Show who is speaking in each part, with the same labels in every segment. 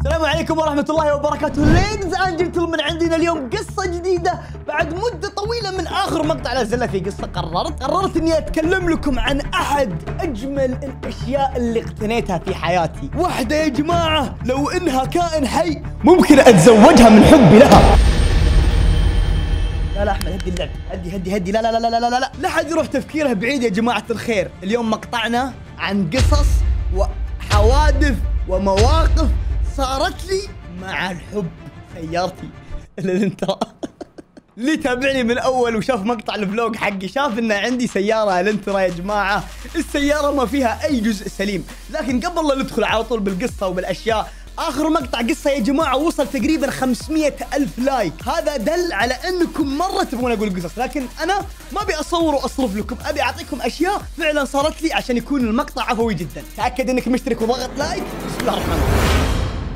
Speaker 1: السلام عليكم ورحمة الله وبركاته. ليدز اند جنتلمان، عندنا اليوم قصة جديدة بعد مدة طويلة من آخر مقطع نزلنا فيه قصة. قررت إني أتكلم لكم عن أحد أجمل الأشياء اللي اقتنيتها في حياتي. واحدة يا جماعة لو إنها كائن حي ممكن أتزوجها من حبي لها. لا أحمد، هدي اللعب، هدي لا لا لا لا لا لا لا حد يروح تفكيره بعيد يا جماعة الخير. اليوم مقطعنا عن قصص وحوادث ومواقف صارت لي مع الحب. سيارتي الانترا اللي تابعني من اول وشاف مقطع الفلوج حقي شاف ان عندي سيارة الانترا يا جماعة. السيارة ما فيها اي جزء سليم، لكن قبل لا ندخل على طول بالقصة وبالاشياء، آخر مقطع قصة يا جماعة وصل تقريبا 500,000 لايك. هذا دل على أنكم مرة تبغون أقول قصص، لكن أنا ما أبي أصور وأصرف لكم، أبي أعطيكم أشياء فعلا صارت لي عشان يكون المقطع عفوي جدا. تأكد أنك مشترك وضغط لايك. بسم الله الرحمن الرحيم.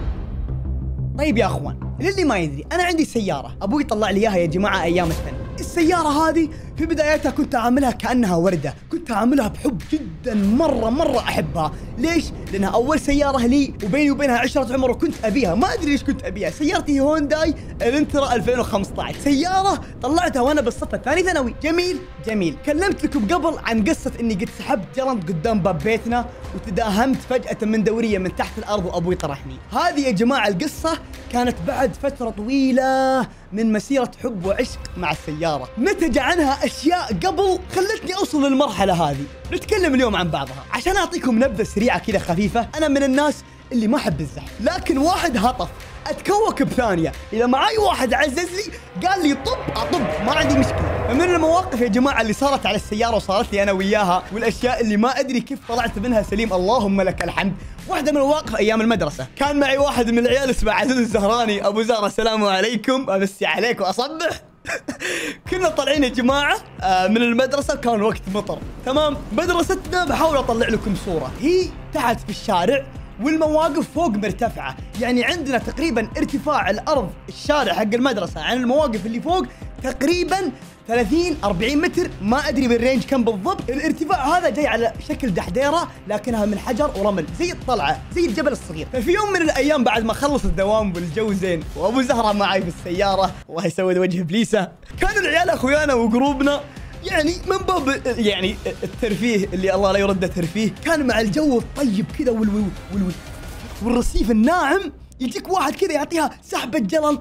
Speaker 1: طيب يا أخوان، للي ما يدري، أنا عندي سيارة أبوي طلع لي إياها يا جماعة أيام الثانوي. السيارة هذه في بدايتها كنت أعاملها كأنها وردة، كنت أعاملها بحب جدا، مرة أحبها. ليش؟ لأنها أول سيارة لي وبيني وبينها عشرة عمر، وكنت أبيها، ما أدري ليش كنت أبيها. سيارتي هونداي الانترا 2015، سيارة طلعتها وأنا بالصف الثاني ثانوي. جميل. كلمت لكم قبل عن قصة إني قد سحبت جرنت قدام باب بيتنا وتداهمت فجأة من دورية من تحت الأرض وأبوي طرحني. هذه يا جماعة القصة كانت بعد فترة طويلة من مسيرة حب وعشق مع السيارة، نتج عنها أشياء قبل خلتني أوصل للمرحلة هذه. نتكلم اليوم عن بعضها. عشان أعطيكم نبذة سريعة كذا خفيفة، أنا من الناس اللي ما أحب الزحف، لكن واحد هطف أتكوك بثانية. إذا معاي واحد عزز لي قال لي أطب ما عندي مشكلة. فمن المواقف يا جماعة اللي صارت على السيارة وصارت لي أنا وياها، والأشياء اللي ما أدري كيف طلعت منها سليم، اللهم لك الحمد. واحدة من المواقف أيام المدرسة، كان معي واحد من العيال اسمه عزيز الزهراني، أبو زهرة السلام عليكم، أمسي عليك وأصبح. كنا طالعين يا جماعة من المدرسة، كان وقت مطر، تمام. مدرستنا بحاول أطلع لكم صورة، هي تحت في الشارع والمواقف فوق مرتفعة، يعني عندنا تقريبا ارتفاع الأرض الشارع حق المدرسة عن المواقف اللي فوق تقريبا 30-40 متر، ما أدري بالرينج كم بالضبط. الارتفاع هذا جاي على شكل دحديرة لكنها من حجر ورمل، زي الطلعة، زي الجبل الصغير. ففي يوم من الأيام بعد ما خلص الدوام والجو زين وأبو زهرة معي بالسيارة، الله يسود وجه إبليسة، كانوا العيال أخويانا وقروبنا يعني من باب يعني الترفيه اللي الله لا يرده ترفيه، كان مع الجو الطيب كذا والرصيف الناعم، يجيك واحد كذا يعطيها سحبة جلنط،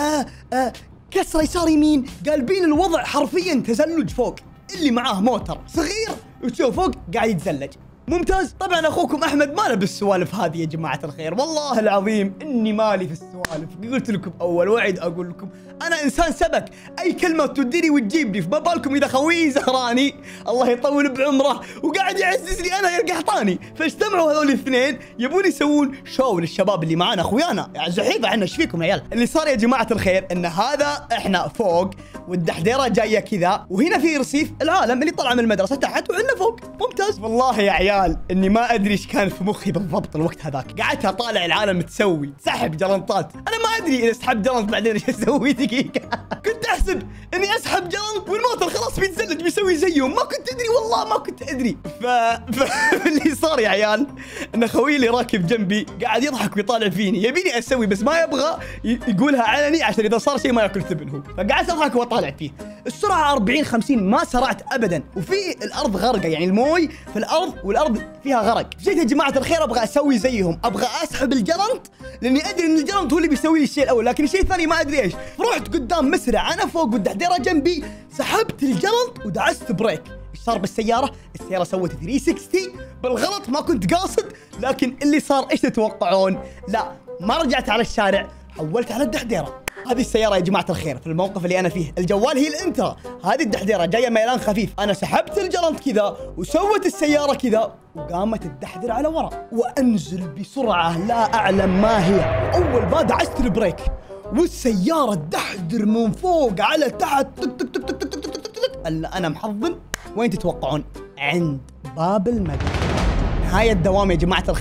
Speaker 1: كسره يسار يمين، قالبين الوضع حرفيا تزلج فوق، اللي معاه موتر صغير وتشوف فوق قاعد يتزلج. ممتاز. طبعا اخوكم احمد ما له بالسوالف هذه يا جماعه الخير، والله العظيم اني مالي في السوالف. قلت لكم اول وعد اقول لكم، انا انسان سبك، اي كلمه تديني وتجيبني، فما بالكم اذا خويي زهراني الله يطول بعمره وقاعد يعزز لي انا يا قحطاني. فاجتمعوا هذول الاثنين يبون يسوون شو للشباب اللي معانا اخويانا، يعني زحيفه عنا، ايش فيكم يا عيال؟ اللي صار يا جماعه الخير ان هذا احنا فوق والدحديره جايه كذا، وهنا في رصيف العالم اللي طلع من المدرسه تحت وعندنا فوق. ممتاز. والله يا عيال اني ما ادري ايش كان في مخي بالضبط الوقت هذاك، قعدت اطالع العالم تسوي سحب جلنطات، انا ما ادري اذا سحبت جلنط بعدين ايش اسوي. دقيقه كنت احسب اني اسحب جلنط والموتر خلاص بيتزلج بيسوي زيهم، ما كنت ادري، والله ما كنت ادري. اللي صار يا عيال ان خويي اللي راكب جنبي قاعد يضحك ويطالع فيني، يبيني اسوي بس ما يبغى يقولها علني عشان اذا صار شيء ما ياكل ثبن هو، فقعدت اضحك واطالع فيه. السرعه 40-50، ما سرعت ابدا، وفي الارض غرقه، يعني الموي في الارض والارض فيها غرق. جيت يا جماعه الخير ابغى اسوي زيهم، ابغى اسحب الجرنت لاني ادري ان الجرنت هو اللي بيسوي لي الشيء الاول، لكن الشيء الثاني ما ادري ايش. رحت قدام مسرع، انا فوق والدحديره جنبي، سحبت الجرنت ودعست بريك. ايش صار بالسياره؟ السياره سوت 360 بالغلط، ما كنت قاصد، لكن اللي صار ايش تتوقعون؟ لا ما رجعت على الشارع، حولت على الدحديره. هذه السيارة يا جماعة الخير في الموقف اللي أنا فيه، الجوال هي الانترا، هذه الدحديرة جاية ميلان خفيف، أنا سحبت الجرنت كذا وسوت السيارة كذا وقامت الدحدر على ورا، وأنزل بسرعة لا أعلم ما هي، أول ما دعست البريك والسيارة تدحدر من فوق على تحت، تك تك تك تك تك تك تك تك. أنا محضن، وين تتوقعون؟ عند باب المدرسة. نهاية الدوام يا جماعة الخير،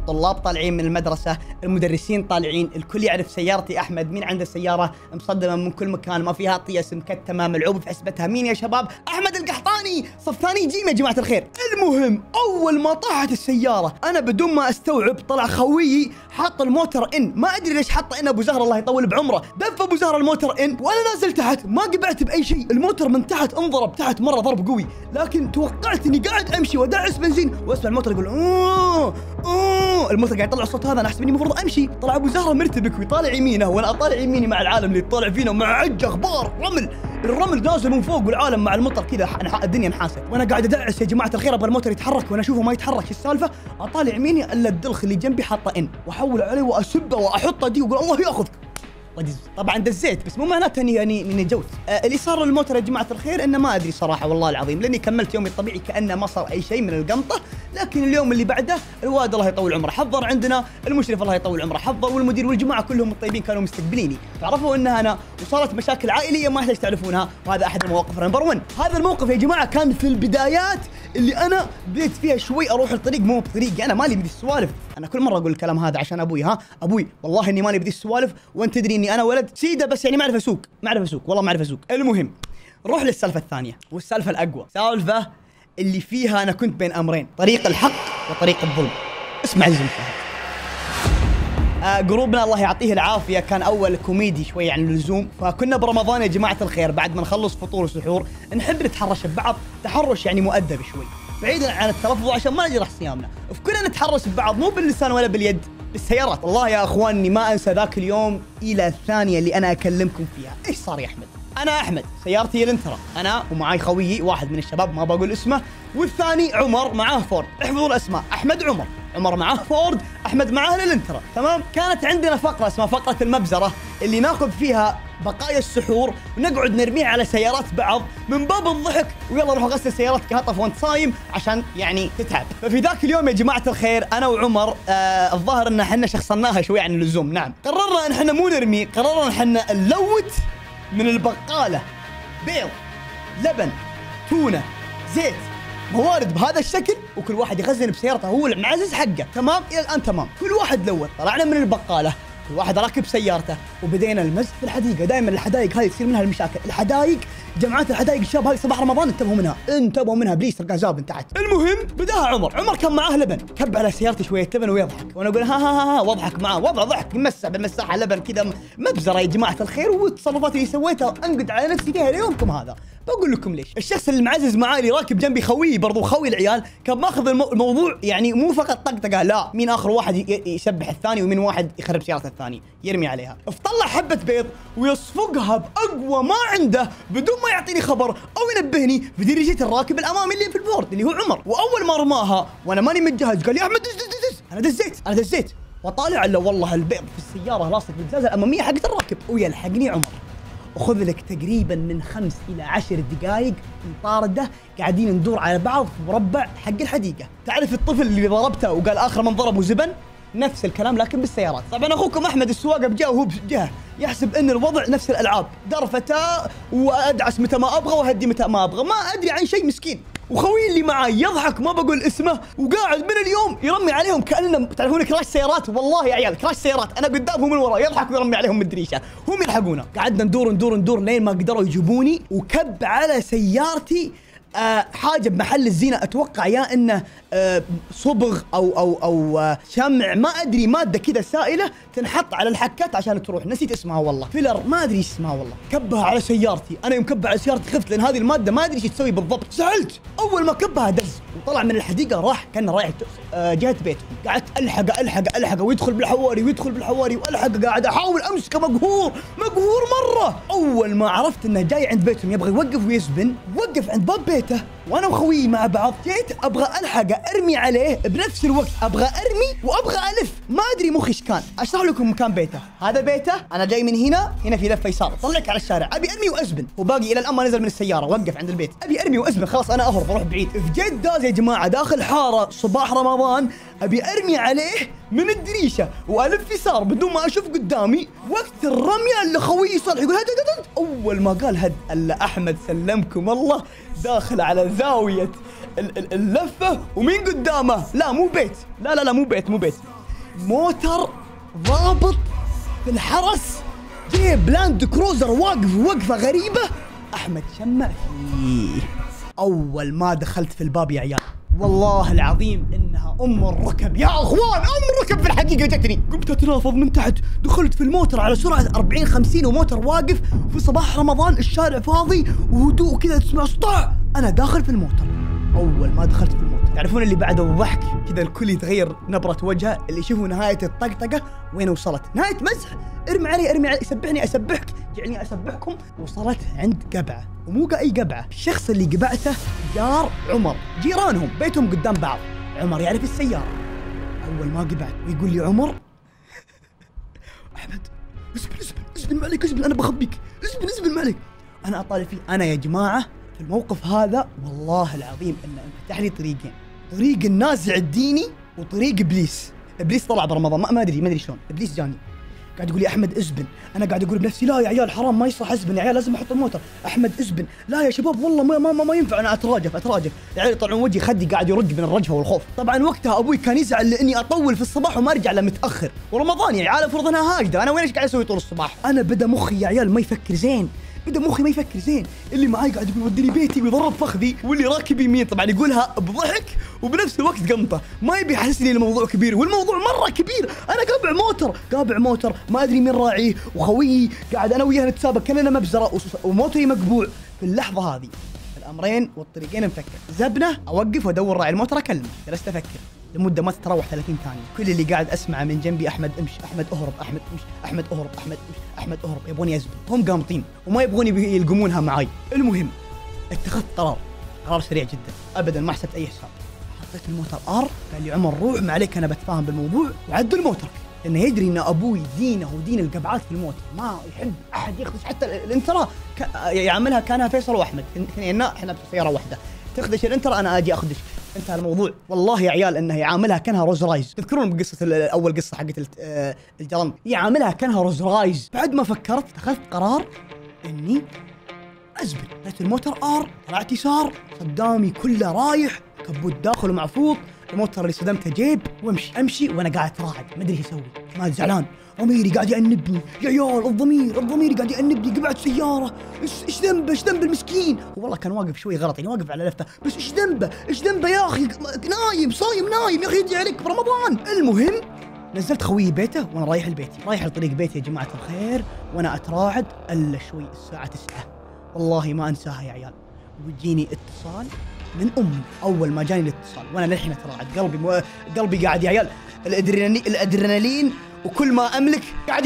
Speaker 1: الطلاب طالعين من المدرسه، المدرسين طالعين، الكل يعرف سيارتي احمد، مين عنده سياره مصدمه من كل مكان ما فيها طيس مكتمه ملعوب في حسبتها، مين يا شباب؟ احمد القحطاني، صف ثاني جيم يا جماعه الخير. المهم اول ما طاحت السياره انا بدون ما استوعب طلع خويي حاط الموتر ان، ما ادري ليش حطه ان ابو زهر الله يطول بعمره، دف ابو زهر الموتر ان وانا نازل تحت ما قبعت باي شيء، الموتر من تحت انضرب تحت مره ضرب قوي، لكن توقعت اني قاعد امشي وادعس بنزين واسمع الموتر يقول الموتر قاعد يطلع الصوت هذا، انا احسب اني المفروض امشي، طلع ابو زهره مرتبك ويطالع يمينه وانا اطالع يميني مع العالم اللي يطالع فينا مع عج اخبار رمل، الرمل نازل من فوق والعالم مع المطر كذا الدنيا نحاسه، وانا قاعد ادعس يا جماعه الخير ابغى الموتر يتحرك وانا اشوفه ما يتحرك، ايش السالفه؟ اطالع يميني الا الدلخ اللي جنبي حاطه ان، واحول عليه واسبه واحطه دي واقول الله ياخذك. طبعا دزيت بس مو معناته اني نجوت. اللي صار للموتر يا جماعه الخير انه ما ادري صراحه والله العظيم، لاني كملت يومي الطبيعي كانه ما صار اي شيء من القنطه، لكن اليوم اللي بعده الواد الله يطول عمره حضر عندنا، المشرف الله يطول عمره حضر، والمدير والجماعه كلهم الطيبين كانوا مستقبليني، فعرفوا انها انا وصارت مشاكل عائليه ما يحتاج تعرفونها، وهذا احد المواقف نمبر 1. هذا الموقف يا جماعه كان في البدايات اللي انا بديت فيها شوي اروح الطريق مو بطريقي، انا مالي بدي السوالف، انا كل مره اقول الكلام هذا عشان ابوي، ابوي والله اني مالي بدي السوالف، وانت تدري اني انا ولد سيده بس يعني ما اعرف اسوق، والله ما اعرف اسوق. المهم نروح للسالفه الثانيه والسالفه الاقوى، سالفه اللي فيها انا كنت بين امرين، طريق الحق وطريق الظلم. اسمع عزيزي جروبنا الله يعطيه العافيه كان اول كوميدي شوي عن اللزوم، فكنا برمضان يا جماعه الخير بعد ما نخلص فطور وسحور نحب نتحرش ببعض تحرش يعني مؤدب شوي، بعيدا عن التلفظ عشان ما نجرح صيامنا، فكنا نتحرش ببعض مو باللسان ولا باليد، بالسيارات. والله يا اخواني ما انسى ذاك اليوم الى الثانيه اللي انا اكلمكم فيها. ايش صار يا احمد؟ انا احمد سيارتي الانترا، انا ومعاي خويي واحد من الشباب ما بقول اسمه، والثاني عمر معاه فورد، احفظوا الاسماء، احمد عمر معاه فورد، احمد معاه الانترا، تمام؟ كانت عندنا فقره اسمها فقره المبزره اللي ناخذ فيها بقايا السحور ونقعد نرميها على سيارات بعض من باب الضحك، ويلا روح غسل سيارتك كهطف وانت صايم عشان يعني تتعب. ففي ذاك اليوم يا جماعه الخير انا وعمر الظاهر ان احنا شخصناها شوي عن اللزوم، نعم قررنا ان احنا مو نرمي، قررنا ان احنا نلوت من البقاله بيض لبن تونه زيت موارد بهذا الشكل، وكل واحد يخزن بسيارته هو المعزز حقه، تمام؟ الى الان تمام، كل واحد لوت، طلعنا من البقاله كل واحد راكب سيارته وبدينا المزح في الحديقه، دائما الحدائق هذه تصير منها المشاكل، الحدائق جماعات الحدائق الشباب هذه صباح رمضان انتبهوا منها بليز تلقى زابن تحت. المهم بداها عمر كان معاه لبن، كب على سيارتي شويه لبن ويضحك، وانا اقول ها واضحك معاه وضع ضحك يمسح بالمساحه لبن كذا، مبزره يا جماعه الخير، والتصرفات اللي سويتها انقد على نفسي فيها ليومكم هذا. بقول لكم ليش، الشخص اللي معزز معاي اللي راكب جنبي خويي برضو خوي العيال كان ماخذ الموضوع يعني مو فقط طقطقه، لا مين اخر واحد يسبح الثاني ومين واحد يخرب سياره الثاني يرمي عليها، فطلع حبه بيض ويصفقها باقوى ما عنده بدون ما يعطيني خبر او ينبهني في درجه الراكب الامامي اللي في البورد اللي هو عمر، واول ما رماها وانا ماني متجهز قال لي يا احمد انا دزيت وطالع الا والله البيض في السياره لاصق بالزازه الاماميه حقت الراكب، ويلحقني عمر وخذ لك تقريبا من 5 إلى 10 دقائق مطارده قاعدين ندور على بعض في مربع حق الحديقه. تعرف الطفل اللي ضربته وقال اخر من ضربه زبن؟ نفس الكلام لكن بالسيارات. طبعا اخوكم احمد السواقه بجهه وهو بجهه يحسب ان الوضع نفس الالعاب، درفتا وادعس متى ما ابغى واهدي متى ما ابغى، ما ادري عن شيء مسكين. وخوي اللي معاي يضحك ما بقول اسمه وقاعد من اليوم يرمي عليهم كانه تعرفون كراش سيارات، والله يا عيال كراش سيارات، انا قدامهم من ورا يضحك ويرمي عليهم من الدريشه، هم يلحقونا. قعدنا ندور لين ما قدروا يجيبوني، وكب على سيارتي حاجه بمحل الزينه، اتوقع يا انه صبغ او شمع ما ادري، ماده كذا سائله تنحط على الحكات عشان تروح، نسيت اسمها والله، فيلر ما ادري ايش اسمها والله. كبها على سيارتي، انا يوم كبها على سيارتي خفت لان هذه الماده ما ادري ايش تسوي بالضبط، زعلت. اول ما كبها دز وطلع من الحديقه راح كان رايح جهه بيتهم، قعدت الحق ويدخل بالحواري والحق، قاعد احاول امسكه مقهور مره. اول ما عرفت انه جاي عند بيتهم يبغى يوقف ويسبن، وقف عند باب بيته وانا وخويي مع بعض، جيت ابغى الحق ارمي عليه بنفس الوقت، ابغى ارمي وابغى الف، ما ادري مخي ايش كان. اشرح لكم مكان بيته، هذا بيته، انا جاي من هنا في لفه يسار، طلعك على الشارع، ابي ارمي واسبن، وباقي الى الان ما نزل من السياره، وقف عند البيت، ابي ارمي واسبن، خلاص انا اهرب اروح بعيد، في جدة يا جماعه داخل حاره صباح رمضان، ابي ارمي عليه من الدريشه والف يسار بدون ما اشوف قدامي، وقت الرميه اللي خويي صالح يقول هد، اول ما قال هد الا احمد سلمكم الله داخل على زاويه اللفه، ومين قدامه؟ لا مو بيت، لا مو بيت، موتر ضابط في الحرس، جيب لاند كروزر واقف وقفة غريبة، أحمد شمع فيه. أول ما دخلت في الباب يا عيال والله العظيم إنها أم الركب يا أخوان، أم الركب في الحقيقة جتني. قمت أتنافض من تحت، دخلت في الموتر على سرعة 40-50 وموتر واقف في صباح رمضان، الشارع فاضي وهدوء كذا تسمع صداع. أنا داخل في الموتر، أول ما دخلت في الموتر تعرفون اللي بعده الضحك كذا، الكل يتغير نبرة وجهه، اللي يشوفوا نهاية الطقطقة وين وصلت، نهاية مزح، ارمي علي ارمي علي، سبحني اسبحك، جعلني اسبحكم. وصلت عند قبعة، ومو اي قبعة، الشخص اللي قبعته جار عمر، جيرانهم بيتهم قدام بعض، عمر يعرف السيارة. أول ما قبعت ويقول لي عمر أحمد اسبن ما عليك، اسبن أنا بخبيك، اسبن ما عليك. أنا أطالع فيه، أنا يا جماعة في الموقف هذا والله العظيم انه انفتح لي طريقين، طريق النازع الديني وطريق ابليس. ابليس طلع برمضان ما ادري شلون، ابليس جاني قاعد يقول لي احمد اسبن، انا قاعد اقول بنفسي لا يا عيال حرام ما يصلح اسبن يا عيال لازم احط الموتر، احمد اسبن، لا يا شباب والله ما ينفع، انا اتراجف العيال يطلعون وجهي خدي قاعد يرج من الرجفه والخوف. طبعا وقتها ابوي كان يزعل لاني اطول في الصباح وما ارجع الا متاخر، ورمضان يعني عيال افرض انها هاجده، انا وين ايش قاعد اسوي طول الصباح؟ انا بدا مخي يا عيال ما يفكر زين، اللي معاي قاعد يقول ودني بيتي ويضرب فخذي، واللي راكب يمين طبعا يقولها بضحك وبنفس الوقت قمطه، ما يبي يحسسني الموضوع كبير، والموضوع مره كبير. انا قابع موتر ما ادري مين راعيه، وخويي قاعد انا وياه نتسابق كاننا مبزره، وموتري مقبوع. في اللحظه هذه الامرين والطريقين مفكر، زبنه اوقف وادور راعي الموتر اكلمه، جلست افكر لمده ما تتراوح 30 ثانيه، كل اللي قاعد اسمعه من جنبي احمد امشي، احمد اهرب، احمد امشي، احمد اهرب، احمد امشي، احمد اهرب، يبوني ازبن، هم قامطين وما يبغون يلقمونها معاي. المهم اتخذت قرار سريع جدا، ابدا ما حسبت اي حساب، حطيت الموتر ار، قال لي عمر روح ما عليك انا بتفاهم بالموضوع وعدل موترك، لانه يدري ان ابوي دينه ودين القبعات في الموتر، ما يحب احد يخدش، حتى الانترا يعملها كانها فيصل واحمد اثنين، احنا بسياره واحده، تخدش الانترا انا اجي اخدش، انتهى الموضوع. والله يا عيال انه يعاملها كانها روز رايز، تذكرون بقصه اول قصه حقت الجرند، يعاملها كانها روز رايز. بعد ما فكرت اتخذت قرار اني ازبل، لقيت الموتر ار، طلعت يسار، قدامي كله رايح، كبوت داخل ومعفوط، الموتر اللي صدمته جيب، امشي وانا قاعد اتراعد ما ادري ايش اسوي، ما زعلان، ضميري قاعد يأنبني يا عيال، الضمير قاعد يأنبني، قبعت سياره، ايش ذنبه المسكين، والله كان واقف شوي غلط يعني واقف على لفته، بس ايش ذنبه يا اخي، نايم صايم نايم يا اخي يجي عليك برمضان. المهم نزلت خويي بيته وانا رايح لبيتي، رايح لطريق بيتي يا جماعه الخير، وانا اتراعد الا شوي الساعه 9، والله ما انساها يا عيال، ويجيني اتصال من امي. اول ما جاني الاتصال وانا للحين اتراعد، قلبي قاعد يا عيال، الادرينالين وكل ما املك قاعد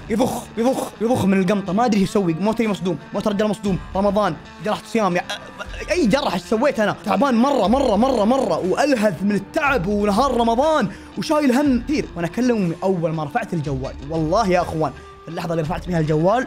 Speaker 1: يضخ من القمطه، ما ادري ايش اسوي، موتري مصدوم، موتر رجال مصدوم، رمضان، جرحت صيام، اي جرح ايش سويت، انا تعبان مره والهث من التعب ونهار رمضان وشايل هم كثير. وانا اكلم امي اول ما رفعت الجوال، والله يا اخوان في اللحظه اللي رفعت فيها الجوال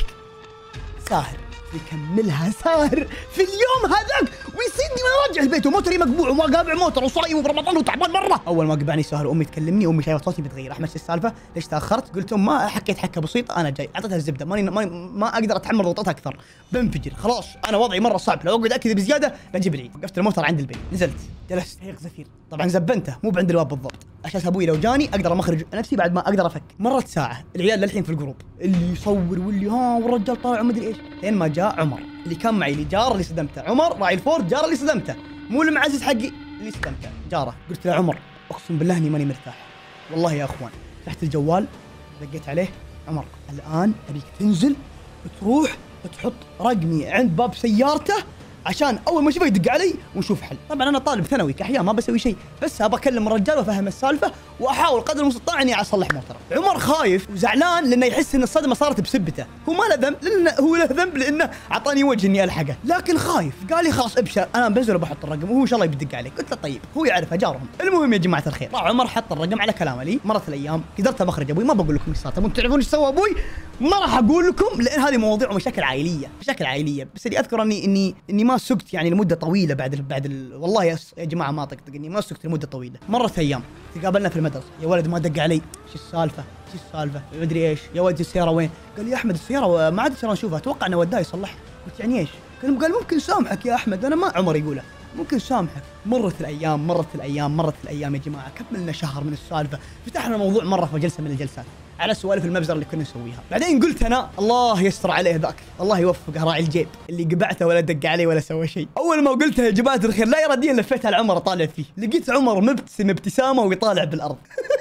Speaker 1: ساهر يكملها ساهر في اليوم هذاك، ويسيدني ما ارجع البيت وموتري مقبوع وقابع موتر وصايم وبرمضان وتعبان مره. اول ما قبعني ساهر امي تكلمني، امي شايفه صوتي بتغير، احمد شو السالفه؟ ليش تاخرت؟ قلت لهم ما حكيت حكه بسيطه انا جاي، اعطيتها الزبده، ما اقدر اتحمل ضغوطاتها اكثر، بنفجر خلاص، انا وضعي مره صعب، لو اقعد اكذب بزياده بجيب العيد. وقفت الموتر عند البيت، نزلت جلست هيق زفير، طبعا زبنته مو بعند الباب بالضبط، عشان ابوي لو جاني اقدر مخرج نفسي بعد ما اقدر افك. مرت ساعه، العيال للحين في الجروب، اللي يصور واللي والرجال طالع وما ادري ايش، لين ما جاء عمر اللي كان معي، اللي جار اللي صدمته، عمر راعي الفورد، جار اللي صدمته، مو المعزز حقي اللي صدمته، جاره. قلت له عمر اقسم بالله اني ماني مرتاح، والله يا اخوان. فتحت الجوال دقيت عليه، عمر الان ابيك تنزل تروح تحط رقمي عند باب سيارته عشان اول ما اشوفه يدق علي ونشوف حل. طبعا انا طالب ثانوي كاحياء ما بسوي شيء، بس ابى اكلم الرجال وافهم السالفه واحاول قدر المستطاع اني اصلح موتره. عمر خايف وزعلان لانه يحس ان الصدمه صارت بسبته، هو ما له ذنب، لانه هو له ذنب لانه اعطاني وجه اني الحقه، لكن خايف. قال لي خلاص ابشر انا بنزل وبحط الرقم وهو ان شاء الله بيدق عليك. قلت له طيب، هو يعرف جارهم. المهم يا جماعه الخير، راح عمر حط الرقم على كلامه لي، مرت الايام قدرت بخرج ابوي، ما بقول لكم ايش صار، تبون تعرفون ايش سوى ابوي؟ ما راح اقول لكم لان هذه مواضيع ومشاكل عائليه، بس اللي اذكر اني ما سكت يعني لمده طويله والله يا جماعه ما طقطق اني ما سكت لمده طويله. مرت ايام تقابلنا في المدرسه، يا ولد ما دق علي، ايش السالفه ما ادري ايش، يا ولد السياره وين؟ قال لي يا احمد السياره ما عاد صرنا نشوفها، اتوقع انه وداها يصلحها. قلت يعني ايش؟ قال ممكن سامحك يا احمد، انا ما عمر يقوله، ممكن سامحك. مرت الايام يا جماعه، كملنا شهر من السالفه، فتحنا موضوع مره في جلسه من الجلسات على سوالف المبزره اللي كنا نسويها. بعدين قلت انا الله يستر عليه ذاك، الله يوفقه راعي الجيب اللي قبعته ولا دق عليه ولا سوى شيء. اول ما قلتها يا جماعه الخير لا اراديا لفيت على عمر اطالع فيه، لقيت عمر مبتسم ابتسامه ويطالع بالارض.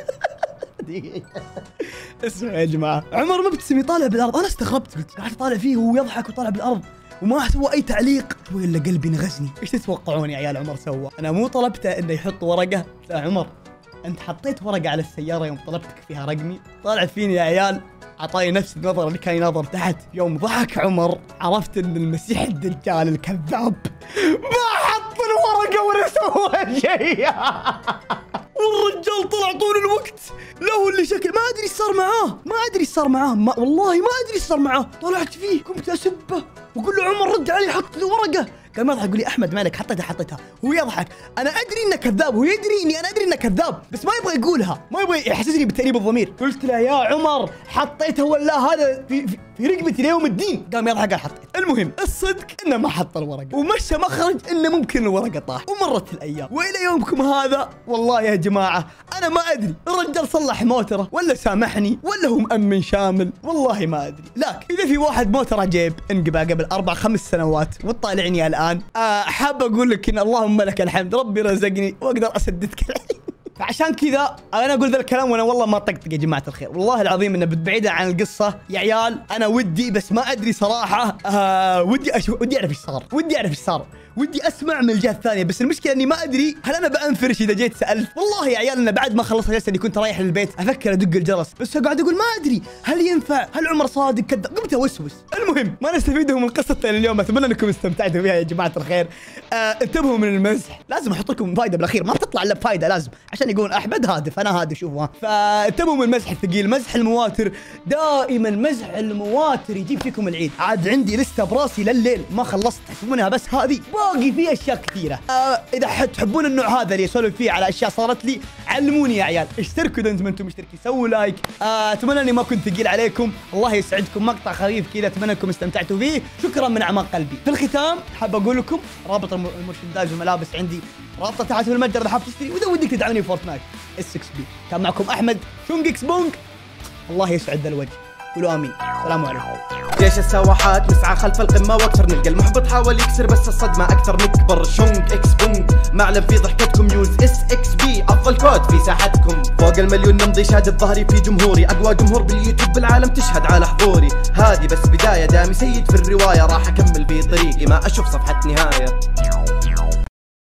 Speaker 1: اسمع يا جماعه، عمر مبتسم يطالع بالارض، انا استغربت قلت قاعد اطالع فيه وهو يضحك ويطالع بالارض وما سوى اي تعليق، الا قلبي نغزني. ايش تتوقعون يا عيال عمر سوى؟ انا مو طلبته انه يحط ورقه، لا عمر انت حطيت ورقه على السياره يوم طلبتك فيها رقمي، طالع فيني يا عيال عطاني نفس النظره اللي كان ينظر تحت. يوم ضحك عمر عرفت ان المسيح الدجال الكذاب ما حط الورقه ولا سوى شيء. والرجال طلع طول الوقت له اللي شكل ما ادري ايش صار معاه، والله ما ادري ايش صار معاه. طلعت فيه قمت اسبه وقول له عمر رد علي حط لي ورقه، قال ما يضحك يقول لي احمد مالك حطيتها هو يضحك. انا ادري انه كذاب، هو يدري اني انا ادري انه كذاب، بس ما يبغى يقولها، ما يبغى يحسسني بتأنيب الضمير. قلت له يا عمر حطيتها ولا هذا في رقبتي ليوم الدين؟ قام يضحك قال حطيت. المهم الصدق انه ما حط الورقه ومشى مخرج انه ممكن الورقه طاح. ومرت الايام والى يومكم هذا والله يا جماعه انا ما ادري الرجال صلح موتره ولا سامحني ولا هو مأمن شامل، والله ما ادري. لكن اذا في واحد موتره جيب انقبع قبل 4-5 سنوات وتطالعني الان، حاب اقول لك ان اللهم لك الحمد، ربي رزقني واقدر اسددك الحين. فعشان كذا انا اقول ذا الكلام وانا والله ما طقطق يا جماعه الخير، والله العظيم انه بعيدا عن القصه يا عيال. انا ودي بس ما ادري صراحه، ودي اعرف ايش صار، ودي اسمع من الجهه الثانيه، بس المشكله اني ما ادري هل انا بانفرش اذا جيت سالت. والله يا عيال انا بعد ما خلصت جلسه اني كنت رايح للبيت افكر ادق الجرس، بس قاعد اقول ما ادري هل ينفع، هل عمر صادق كذاب، قمت اوسوس. المهم ما نستفيده من قصتنا اليوم، اتمنى انكم استمتعتوا فيها يا جماعه الخير. انتبهوا من المزح، لازم احط لكم فائده بالاخير، ما تطلع الا بفائده لازم عشان يقولون احمد هادف، انا هادف شوفوا. فانتبهوا من المزح الثقيل، مزح المواتر دائما، مزح المواتر يجيب فيكم العيد. عاد عندي لسته براسي لليل ما خلصت تحسبونها، بس هذه باقي فيها اشياء كثيره. اذا تحبون النوع هذا اللي اسولف فيه على اشياء صارت لي علموني يا عيال. اشتركوا اذا انتم مشتركين، سووا لايك. اتمنى اني ما كنت ثقيل عليكم، الله يسعدكم. مقطع خفيف كذا اتمنى انكم استمتعتوا فيه، شكرا من اعماق قلبي. في الختام حاب اقول لكم رابط المرشندايز والملابس عندي، رابطه تحت في المتجر اذا حاب تشتري، واذا ودك تدعمني في فورتنايت S6B. كان معكم احمد شونج اكس بونج، الله يسعد ذا الوجه، قولوا امين. السلام عليكم.
Speaker 2: جيش السواحات نسعى خلف القمه واكثر، نلقى المحبط حاول يكسر بس الصدمه اكثر نكبر. شونج اكس بونج معلم في ضحكتكم، يوز S6B افضل كود في ساحتكم. فوق المليون نمضي شهادة ظهري في جمهوري، اقوى جمهور باليوتيوب بالعالم تشهد على حضوري. هذه بس بدايه، دامي سيد في الروايه، راح اكمل في طريقي ما اشوف صفحه نهايه.